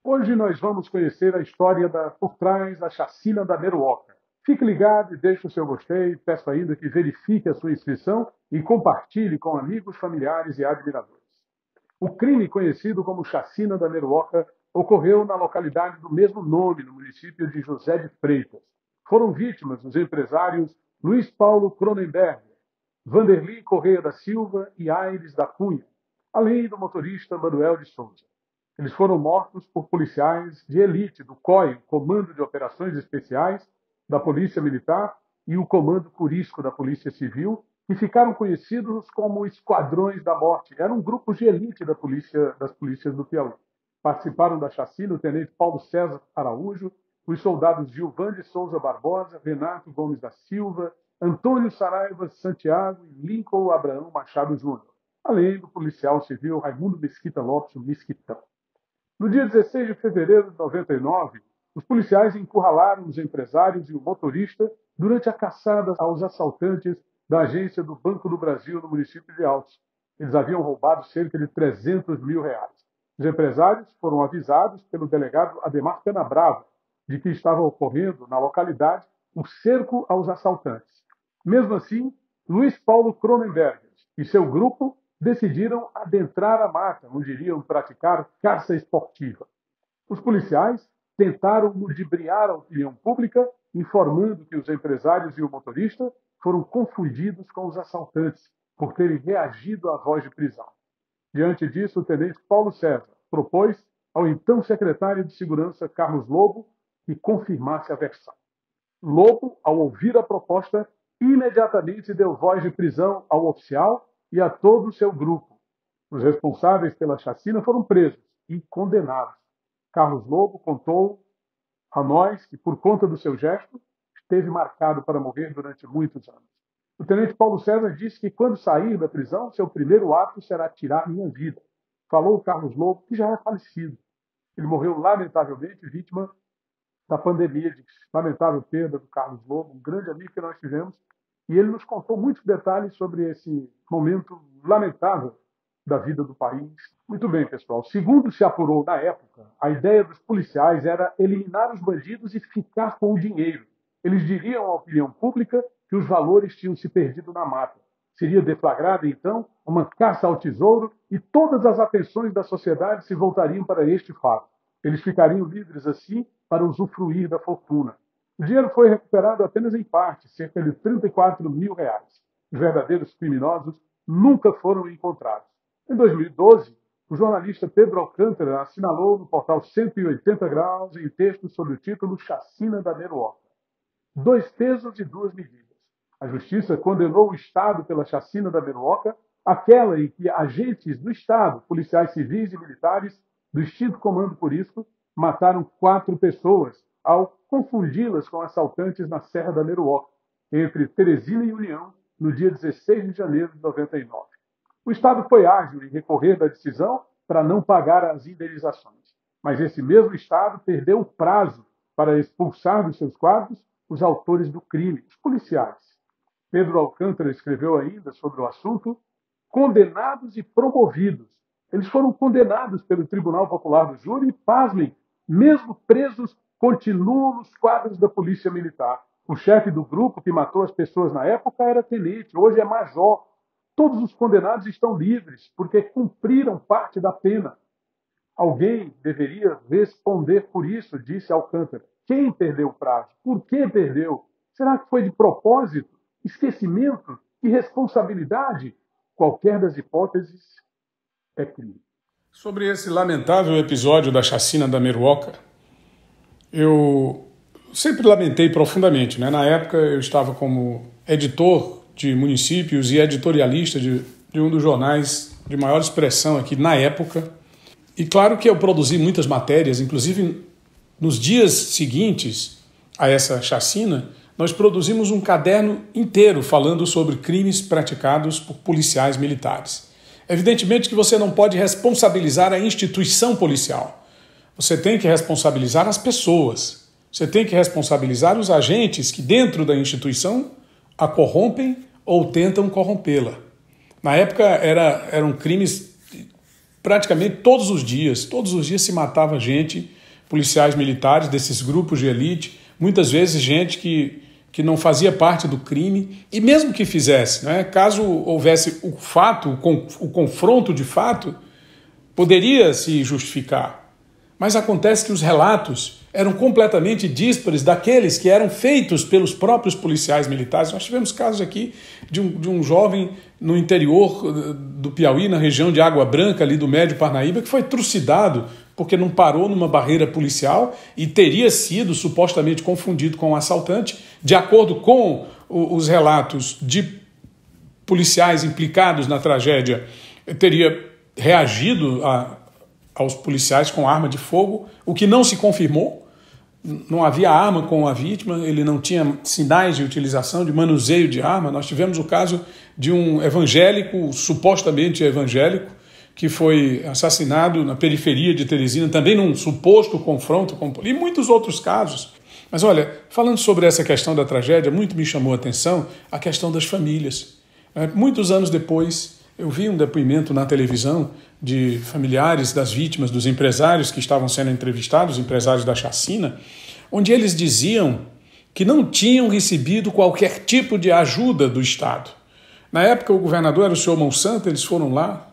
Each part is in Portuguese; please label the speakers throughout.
Speaker 1: Hoje nós vamos conhecer a história por trás da chacina da Meruoca. Fique ligado e deixe o seu gostei. Peço ainda que verifique a sua inscrição e compartilhe com amigos, familiares e admiradores. O crime conhecido como Chacina da Meruoca ocorreu na localidade do mesmo nome, no município de José de Freitas. Foram vítimas os empresários Luiz Paulo Cronenberg, Vanderly Correia da Silva e Aires da Cunha, além do motorista Manuel de Souza. Eles foram mortos por policiais de elite do COI, Comando de Operações Especiais da Polícia Militar, e o Comando Curisco da Polícia Civil, que ficaram conhecidos como Esquadrões da Morte. Eram grupos de elite das polícias do Piauí. Participaram da chacina o tenente Paulo César Araújo, os soldados Gilvan de Souza Barbosa, Renato Gomes da Silva, Antônio Saraiva Santiago e Lincoln Abraão Machado Júnior, além do policial civil Raimundo Mesquita Lopes, o Mesquitão. No dia 16 de fevereiro de 99, os policiais encurralaram os empresários e o motorista durante a caçada aos assaltantes da agência do Banco do Brasil no município de Altos. Eles haviam roubado cerca de R$ 300 mil. Os empresários foram avisados pelo delegado Ademar Canabrava de que estava ocorrendo na localidade um cerco aos assaltantes. Mesmo assim, Luiz Paulo Cronenberg e seu grupo decidiram adentrar a mata, onde iriam praticar caça esportiva. Os policiais tentaram ludibriar a opinião pública, informando que os empresários e o motorista foram confundidos com os assaltantes por terem reagido à voz de prisão. Diante disso, o tenente Paulo César propôs ao então secretário de Segurança, Carlos Lobo, que confirmasse a versão. Lobo, ao ouvir a proposta, imediatamente deu voz de prisão ao oficial e a todo o seu grupo. Os responsáveis pela chacina foram presos e condenados. Carlos Lobo contou a nós que, por conta do seu gesto, esteve marcado para morrer durante muitos anos. O tenente Paulo César disse que, quando sair da prisão, seu primeiro ato será tirar minha vida. Falou o Carlos Lobo, que já é falecido. Ele morreu, lamentavelmente, vítima da pandemia, de lamentável perda do Carlos Lobo, um grande amigo que nós tivemos, e ele nos contou muitos detalhes sobre esse momento lamentável da vida do país. Muito bem, pessoal. Segundo se apurou na época, a ideia dos policiais era eliminar os bandidos e ficar com o dinheiro. Eles diriam à opinião pública que os valores tinham se perdido na mata. Seria deflagrada, então, uma caça ao tesouro e todas as atenções da sociedade se voltariam para este fato. Eles ficariam livres, assim, para usufruir da fortuna. O dinheiro foi recuperado apenas em parte, cerca de R$ 34 mil. Os verdadeiros criminosos nunca foram encontrados. Em 2012, o jornalista Pedro Alcântara assinalou no portal 180 Graus em texto sob o título Chacina da Meruoca. 2 pesos e 2 medidas. A justiça condenou o Estado pela chacina da Meruoca, aquela em que agentes do Estado, policiais civis e militares do extinto Comando Curisco, mataram 4 pessoas ao confundi-las com assaltantes na Serra da Meruoca, entre Teresina e União, no dia 16 de janeiro de 99. O Estado foi ágil em recorrer da decisão para não pagar as indenizações, mas esse mesmo Estado perdeu o prazo para expulsar dos seus quadros os autores do crime, os policiais. Pedro Alcântara escreveu ainda sobre o assunto: condenados e promovidos. Eles foram condenados pelo Tribunal Popular do Júri e, pasmem, mesmo presos, continuam nos quadros da Polícia Militar. O chefe do grupo que matou as pessoas na época era tenente, hoje é major. Todos os condenados estão livres porque cumpriram parte da pena. Alguém deveria responder por isso, disse Alcântara. Quem perdeu o prazo? Por que perdeu? Será que foi de propósito? Esquecimento? Irresponsabilidade? Qualquer das hipóteses é crime.
Speaker 2: Sobre esse lamentável episódio da chacina da Meruoca, eu sempre lamentei profundamente, né? Na época eu estava como editor de municípios e editorialista de um dos jornais de maior expressão aqui na época. E claro que eu produzi muitas matérias, inclusive nos dias seguintes a essa chacina, nós produzimos um caderno inteiro falando sobre crimes praticados por policiais militares. Evidentemente que você não pode responsabilizar a instituição policial. Você tem que responsabilizar as pessoas. Você tem que responsabilizar os agentes que dentro da instituição a corrompem ou tentam corrompê-la. Na época eram crimes praticamente todos os dias se matava gente, policiais militares desses grupos de elite, muitas vezes gente que não fazia parte do crime, e mesmo que fizesse, né, caso houvesse o fato, o confronto de fato, poderia se justificar. Mas acontece que os relatos eram completamente díspares daqueles que eram feitos pelos próprios policiais militares. Nós tivemos casos aqui de um jovem no interior do Piauí, na região de Água Branca, ali do Médio Parnaíba, que foi trucidado porque não parou numa barreira policial e teria sido supostamente confundido com um assaltante. De acordo com os relatos de policiais implicados na tragédia, teria reagido aos policiais com arma de fogo, o que não se confirmou. Não havia arma com a vítima, ele não tinha sinais de utilização, de manuseio de arma. Nós tivemos o caso de um evangélico, supostamente evangélico, que foi assassinado na periferia de Teresina, também num suposto confronto com e muitos outros casos. Mas olha, falando sobre essa questão da tragédia, muito me chamou a atenção a questão das famílias. Muitos anos depois, eu vi um depoimento na televisão de familiares das vítimas, dos empresários que estavam sendo entrevistados, empresários da chacina, onde eles diziam que não tinham recebido qualquer tipo de ajuda do Estado. Na época, o governador era o senhor Monsanto, eles foram lá,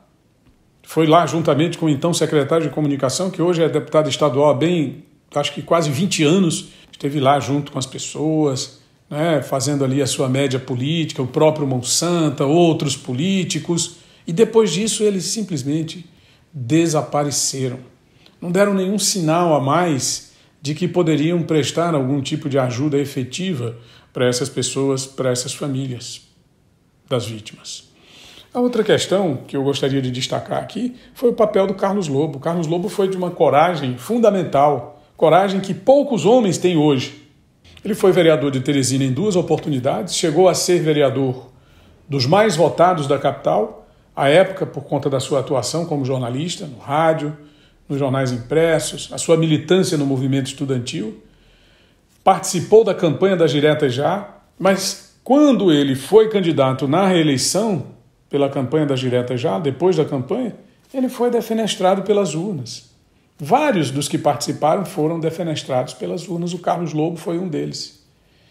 Speaker 2: foi lá juntamente com o então secretário de Comunicação, que hoje é deputado estadual há bem, acho que quase 20 anos, esteve lá junto com as pessoas, né, fazendo ali a sua média política, o próprio Monsanto, outros políticos, e depois disso eles simplesmente desapareceram. Não deram nenhum sinal a mais de que poderiam prestar algum tipo de ajuda efetiva para essas pessoas, para essas famílias das vítimas. A outra questão que eu gostaria de destacar aqui foi o papel do Carlos Lobo. O Carlos Lobo foi de uma coragem fundamental, coragem que poucos homens têm hoje. Ele foi vereador de Teresina em 2 oportunidades, chegou a ser vereador dos mais votados da capital, à época por conta da sua atuação como jornalista, no rádio, nos jornais impressos, a sua militância no movimento estudantil. Participou da campanha das Diretas Já, mas quando ele foi candidato na reeleição pela campanha das Diretas Já, depois da campanha, ele foi defenestrado pelas urnas. Vários dos que participaram foram defenestrados pelas urnas, o Carlos Lobo foi um deles.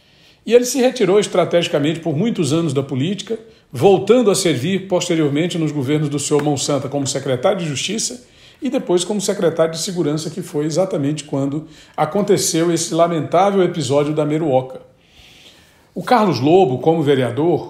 Speaker 2: E ele se retirou estrategicamente por muitos anos da política, voltando a servir posteriormente nos governos do senhor Monsanto como secretário de Justiça e depois como secretário de Segurança, que foi exatamente quando aconteceu esse lamentável episódio da Meruoca. O Carlos Lobo, como vereador,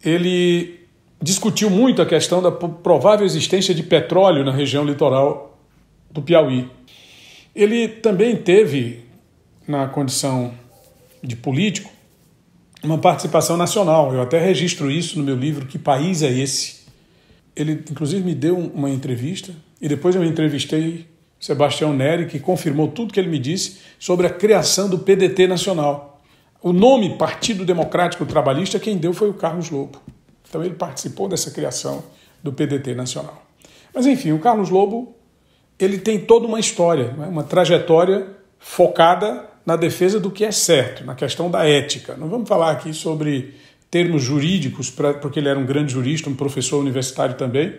Speaker 2: ele discutiu muito a questão da provável existência de petróleo na região litoral do Piauí. Ele também teve, na condição de político, uma participação nacional. Eu até registro isso no meu livro, Que País é Esse? Ele, inclusive, me deu uma entrevista e depois eu entrevistei Sebastião Neri, que confirmou tudo que ele me disse sobre a criação do PDT nacional. O nome Partido Democrático Trabalhista, quem deu foi o Carlos Lobo. Então ele participou dessa criação do PDT nacional. Mas enfim, o Carlos Lobo ele tem toda uma história, né? Uma trajetória focada na defesa do que é certo, na questão da ética. Não vamos falar aqui sobre termos jurídicos, porque ele era um grande jurista, um professor universitário também,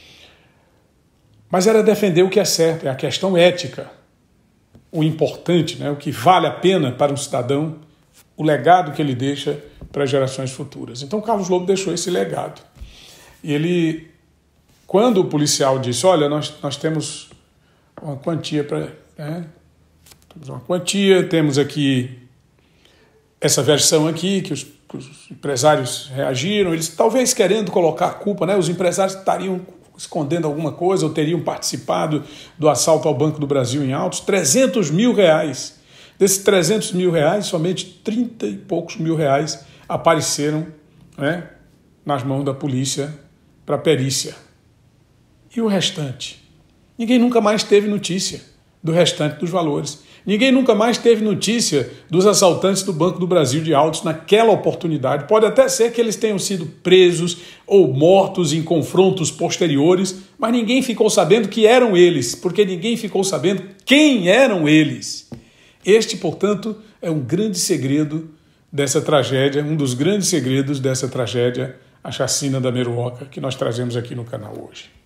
Speaker 2: mas era defender o que é certo, é a questão ética, o importante, né? O que vale a pena para um cidadão, o legado que ele deixa para as gerações futuras. Então Carlos Lobo deixou esse legado. E ele, quando o policial disse, olha, nós temos uma quantia para... temos uma quantia, temos aqui essa versão aqui, que os empresários reagiram, eles talvez querendo colocar a culpa, né? Os empresários estariam escondendo alguma coisa ou teriam participado do assalto ao Banco do Brasil em Altos, 300 mil reais. Desses 300 mil reais, somente 30 e poucos mil reais apareceram, né, nas mãos da polícia para perícia. E o restante? Ninguém nunca mais teve notícia do restante dos valores. Ninguém nunca mais teve notícia dos assaltantes do Banco do Brasil de Altos naquela oportunidade. Pode até ser que eles tenham sido presos ou mortos em confrontos posteriores, mas ninguém ficou sabendo que eram eles, porque ninguém ficou sabendo quem eram eles. Este, portanto, é um grande segredo dessa tragédia, um dos grandes segredos dessa tragédia, a chacina da Meruoca, que nós trazemos aqui no canal hoje.